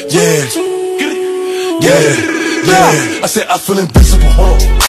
Yeah, yeah, yeah. I said I feel invincible. Hold on.